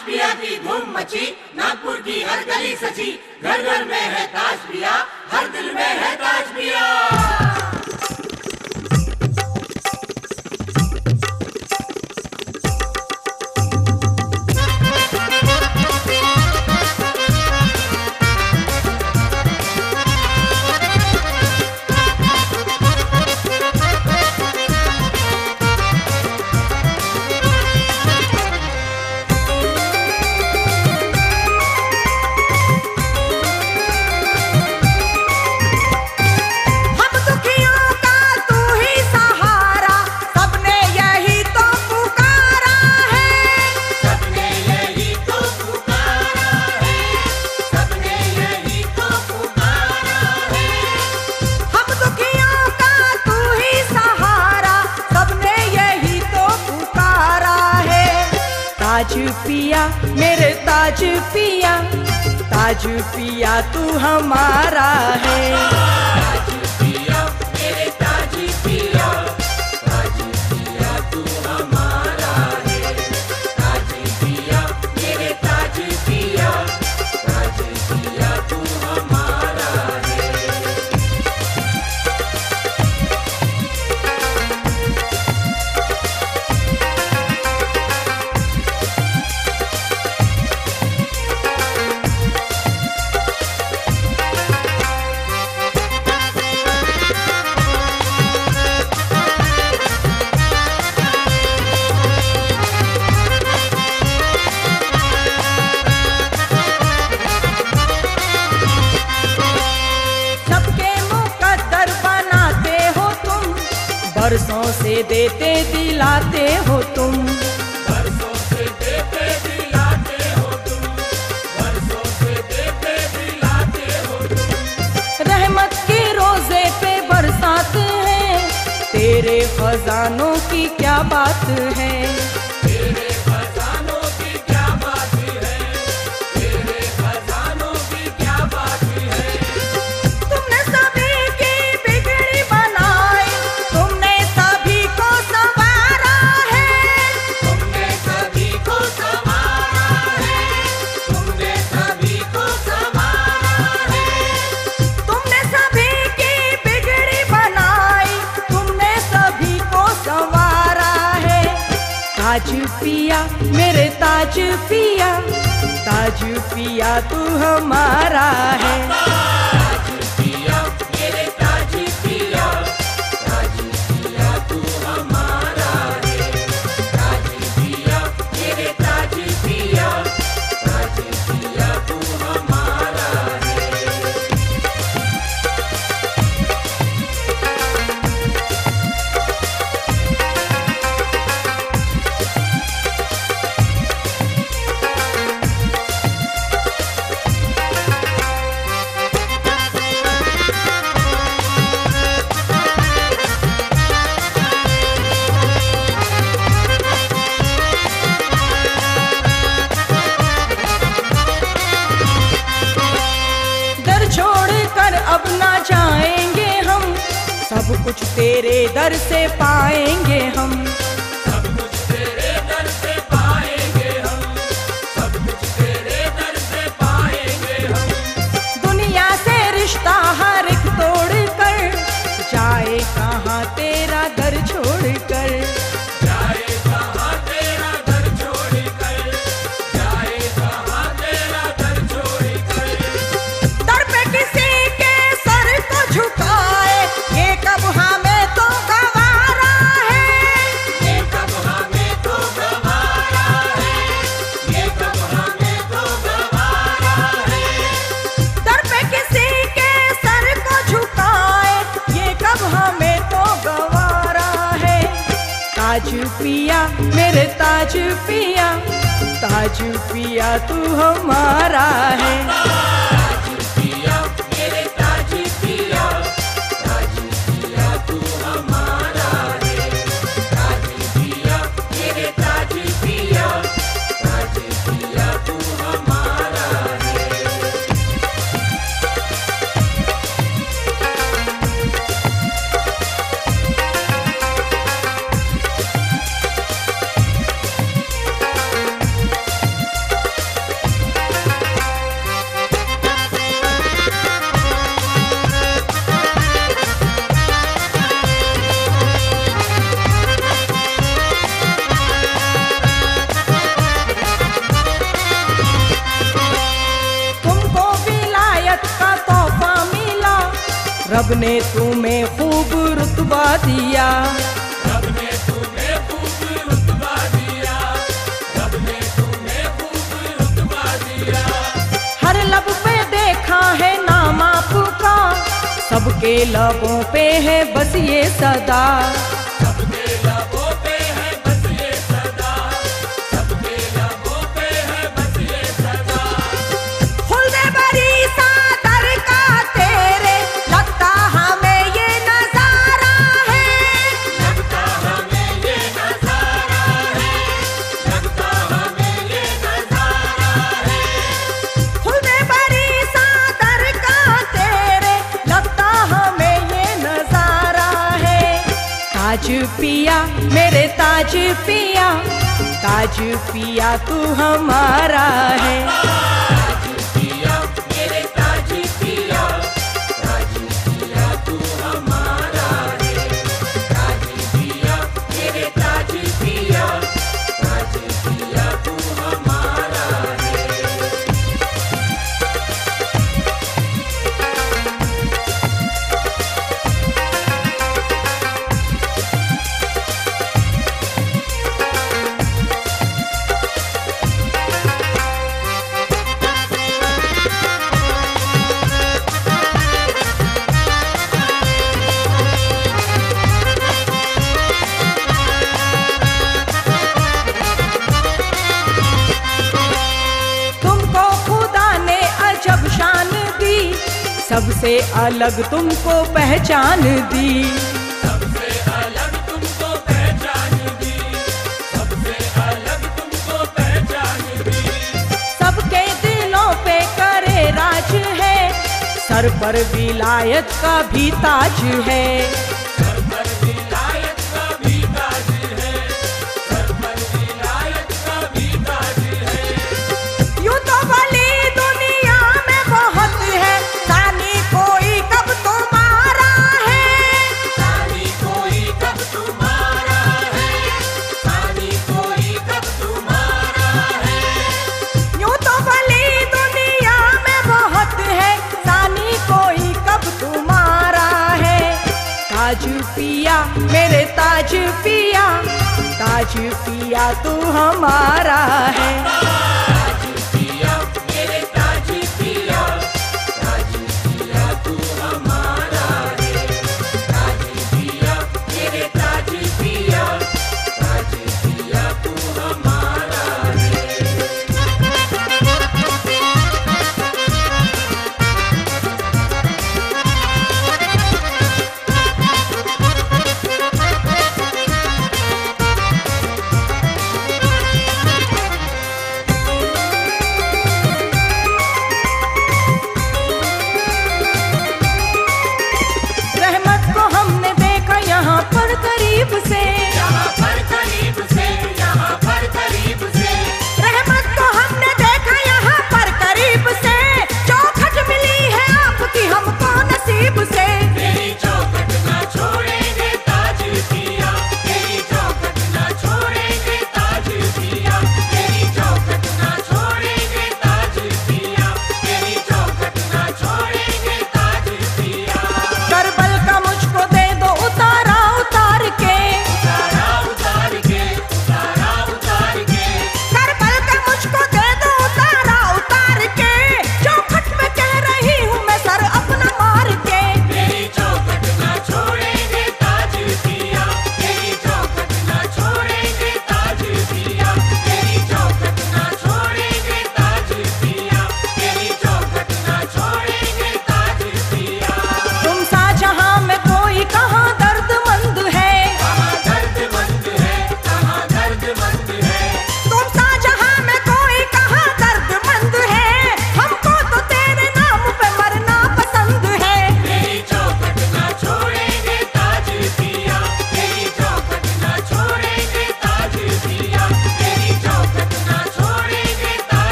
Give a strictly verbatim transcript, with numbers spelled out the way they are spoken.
ताश पिया की धूम मची, नागपुर की हर गली सजी, घर घर में है ताश पिया, हर दिल में है ताश पिया। ताज पिया मेरे ताज पिया, ताज पिया तू हमारा है। ताज पिया मेरे ताज पिया, ताज पिया तू हमारा है। ताज पिया मेरे ताज पिया, ताज पिया तू हमारा है। बरसों से देते दिलाते हो तुम, बरसों से देते दिलाते हो तुम, बरसों से देते दिलाते हो तुम। रहमत के रोजे पे बरसात है, तेरे खजानों की क्या बात है। तेरे खजानों की क्या बात है, तेरे खजानों की क्या बात है। तुमने सभी की बिगड़ी बनाई, तुमने सभी को संवारा है। तुमने सभी को संवारा है, तुमने सभी को संवारा है। तुमने सभी की बिगड़ी बनाई, तुमने सभी को संवारा है। ताज पिया मेरे ताज पिया, ताज पिया तू हमारा है। ताज पिया मेरे ताज पिया, ताज पिया तू हमारा है। ताज पिया मेरे ताज पिया, ताज पिया तू हमारा है। दर छोड़ कर अब ना जाएंगे हम, सब कुछ तेरे दर से पाएंगे हम। सब कुछ तेरे दर से पाएंगे हम, सब कुछ तेरे दर से पाएंगे हम। दुनिया से रिश्ता हर एक तोड़ कर, जाए कहाँ तेरा दर छोड़ कर। जाए कहाँ तेरा दर छोड़ कर, जाए कहाँ तेरा दर छोड़ कर। दर पे किसी के सर को झुकाए, ये कब हमें तो गवारा है। ये कब हमें तो गवारा है, ये कब हमें तो गवारा है। दर पे किसी के सर को झुकाए, ये कब हमें तो गवारा है। ताज पिया मेरे ताज पिया, ताज पिया तू हमारा है। ताज पिया मेरे ताज पिया, ताज पिया तू हमारा है। ताज पिया मेरे ताज पिया, ताज पिया तू हमारा है। रब ने तुम्हें खूब रुतबा दिया, रब ने तुम्हें खूब रुतबा दिया, रब ने तुम्हें खूब रुतबा दिया। हर लब पे देखा है नाम आपका, सबके लबों पे है बस ये सदा, सबके लबों पे है बस ये सदा, सबके लबों पे है बस ये सदा। खुल्दे बरी सादर का तेरे, लगता हमें ये नजारा है, लगता हमें ये नजारा है, लगता हमें ये नजारा है। खुल्दे बरी सादर का तेरे, लगता हमें ये नजारा है। ताज पिया मेरे ताज पिया, ताज पिया तू हमारा है। ताज पिया मेरे ताज पिया, ताज पिया तू हमारा है। ताज पिया मेरे ताज पिया, ताज पिया तू हमारा है। तुमको खुदा ने अजब शान दी, सबसे अलग तुमको पहचान दी, सबसे अलग तुमको पहचान दी, सबसे अलग तुमको पहचान दी। सबके दिलों पे करे राज है, सर पर विलायत का भी ताज है। सर पर विलायत का भी ताज है, सर पर विलायत का भी ताज है। यूं तो भली दुनिया में बहुत है, सानी कोई कब तुम्हारा है, सानी कोई कब तुम्हारा है, सानी कोई कब तुम्हारा है। यूं तो भली दुनिया में बहुत है, सानी कोई कब तुम्हारा है। ताज पिया मेरे ताज पिया, ताज पिया तू हमारा है।